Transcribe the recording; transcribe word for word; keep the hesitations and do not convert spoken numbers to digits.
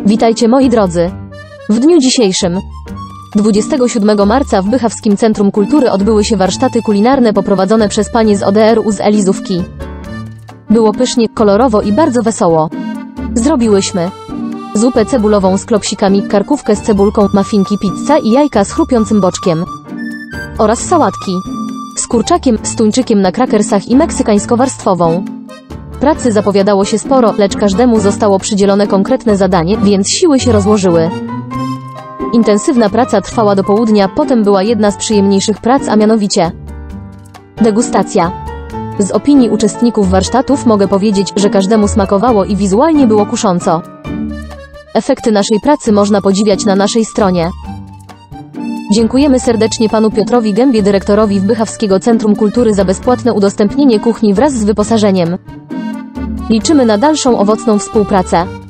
Witajcie moi drodzy. W dniu dzisiejszym, dwudziestego siódmego marca w Bychawskim Centrum Kultury odbyły się warsztaty kulinarne poprowadzone przez panie z O D R u z Elizówki. Było pysznie, kolorowo i bardzo wesoło. Zrobiłyśmy zupę cebulową z klopsikami, karkówkę z cebulką, muffinki pizza i jajka z chrupiącym boczkiem. Oraz sałatki z kurczakiem, z tuńczykiem na krakersach i meksykańsko-warstwową. Pracy zapowiadało się sporo, lecz każdemu zostało przydzielone konkretne zadanie, więc siły się rozłożyły. Intensywna praca trwała do południa, potem była jedna z przyjemniejszych prac, a mianowicie degustacja. Z opinii uczestników warsztatów mogę powiedzieć, że każdemu smakowało i wizualnie było kusząco. Efekty naszej pracy można podziwiać na naszej stronie. Dziękujemy serdecznie panu Piotrowi Gębie, dyrektorowi Bychawskiego Centrum Kultury, za bezpłatne udostępnienie kuchni wraz z wyposażeniem. Liczymy na dalszą owocną współpracę.